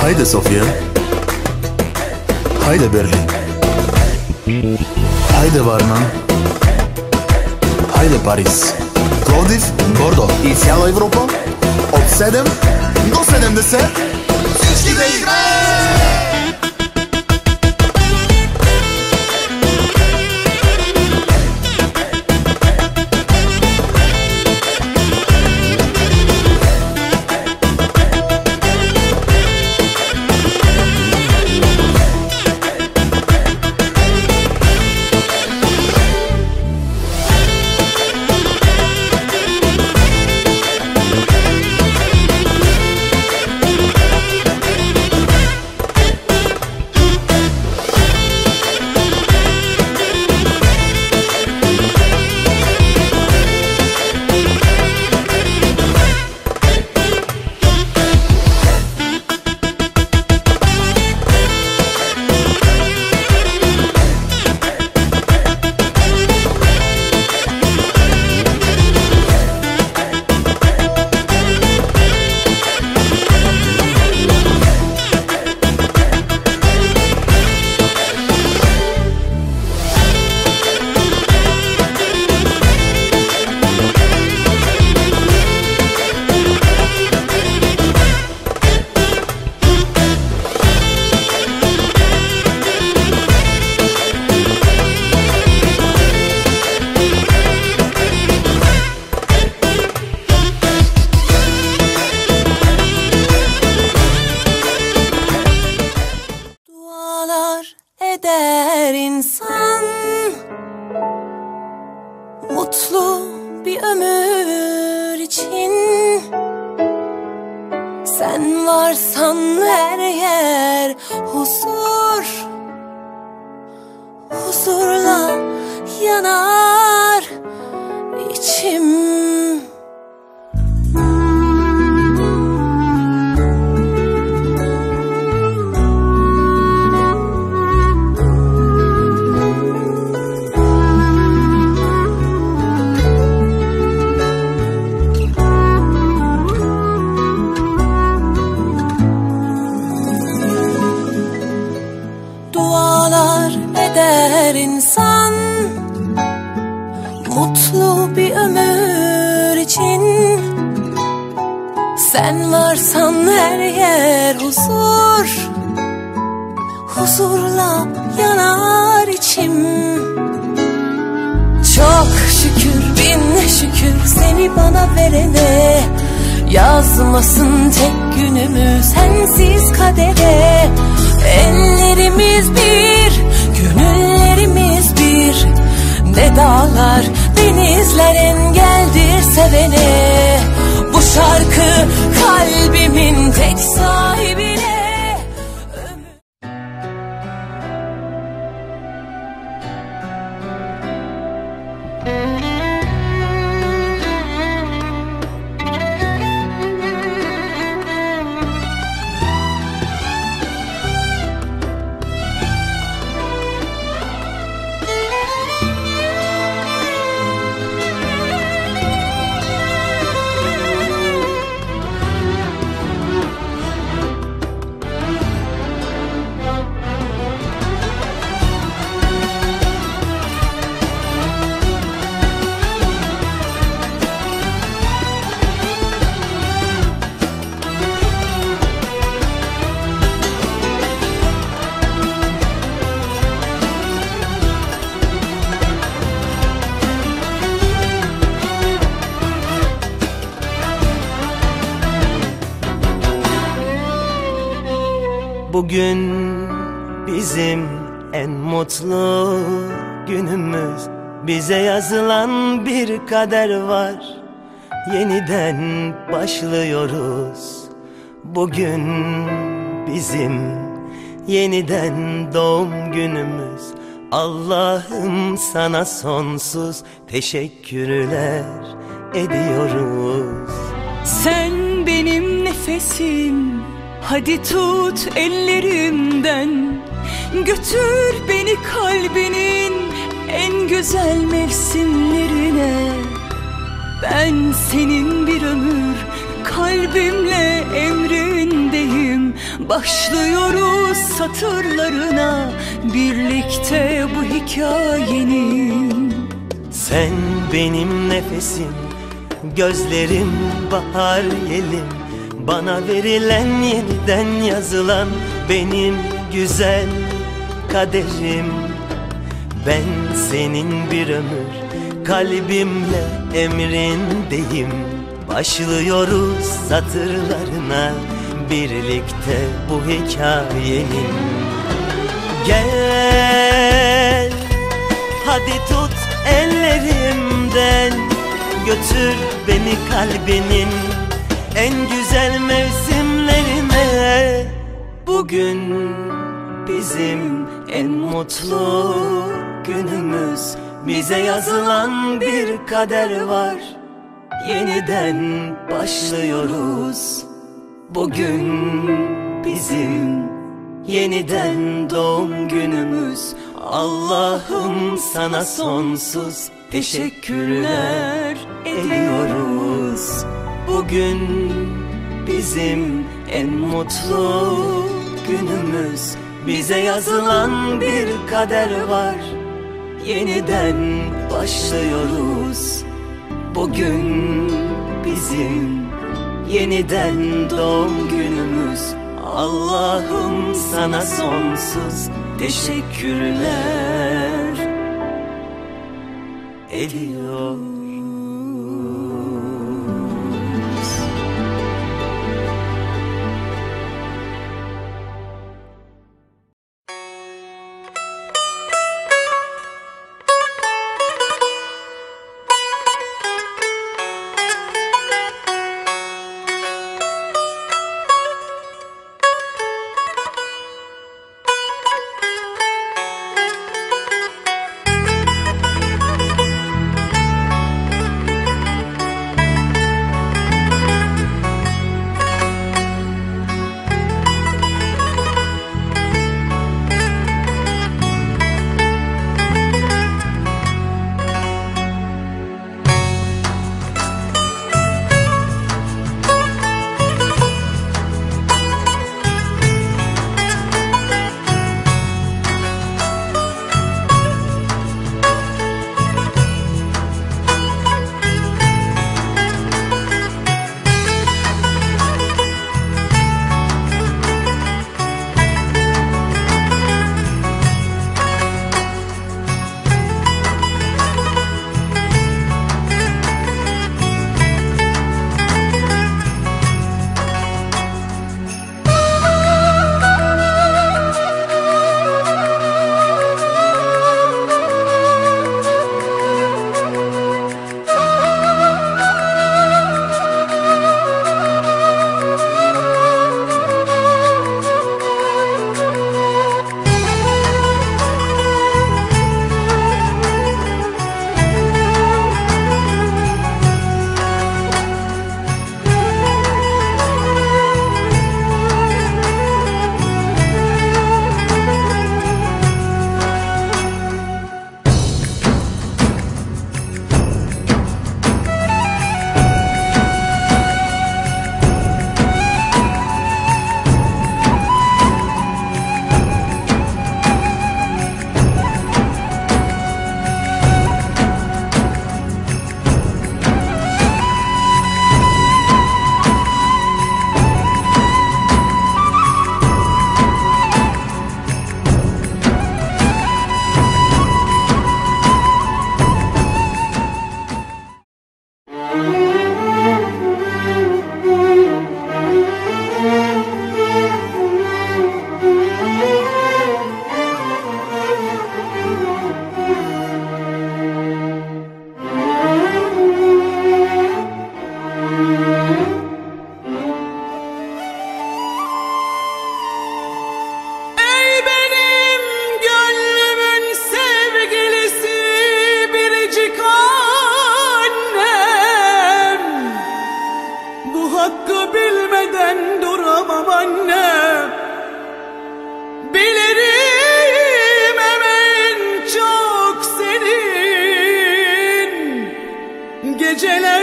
Haydi Sofya, haydi Berlin, haydi Varna, haydi Paris, Plovdiv, Bordeaux i cała Europa od 7 do 70. Всички да играем! Eder insan mutlu bir ömür için. Sen varsan her yer huzur, huzurla yanar içim. Eder insan mutlu bir ömür için. Sen varsan her yer huzur, huzurla yanar içim. Çok şükür bin şükür seni bana verene, yazmasın tek günümü sensiz kadere. Ellerimiz bir, gönüllerimiz bir. Ne dağlar denizler engeldir sevene. Bu şarkı kalbimin tek sahibine. Bugün bizim en mutlu günümüz. Bize yazılan bir kader var. Yeniden başlıyoruz. Bugün bizim yeniden doğum günümüz. Allah'ım sana sonsuz teşekkürler ediyoruz. Sen benim nefesim, hadi tut ellerimden. Götür beni kalbinin en güzel mevsimlerine. Ben senin bir ömür kalbimle emrindeyim. Başlıyoruz satırlarına birlikte bu hikayenin. Sen benim nefesim, gözlerim bahar yelim, bana verilen yeniden yazılan benim güzel kaderim. Ben senin bir ömür kalbimle emrindeyim. Başlıyoruz satırlarına birlikte bu hikayenin. Gel, hadi tut ellerimden, götür beni kalbinin en güzel mevsimlerine. Bugün bizim en mutlu günümüz, bize yazılan bir kader var. Yeniden başlıyoruz. Bugün bizim yeniden doğum günümüz. Allah'ım sana sonsuz teşekkürler ediyoruz. Bugün bizim en mutlu günümüz, bize yazılan bir kader var. Yeniden başlıyoruz. Bugün bizim yeniden doğum günümüz. Allah'ım sana sonsuz teşekkürler ediyoruz.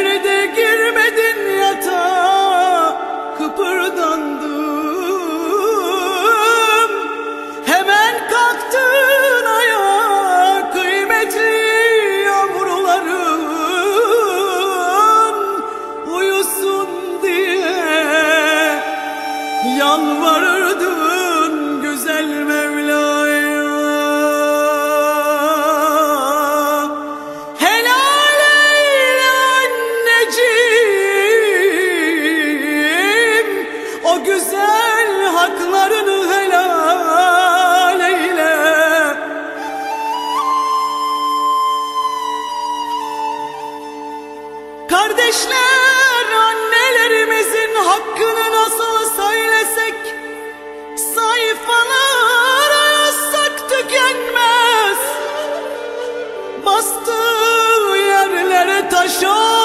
Gecelerde girmedin yatağa, kıpırdandın hakkını nasıl söylesek, sayfalara yazsak tükenmez. Bastığı yerlere taş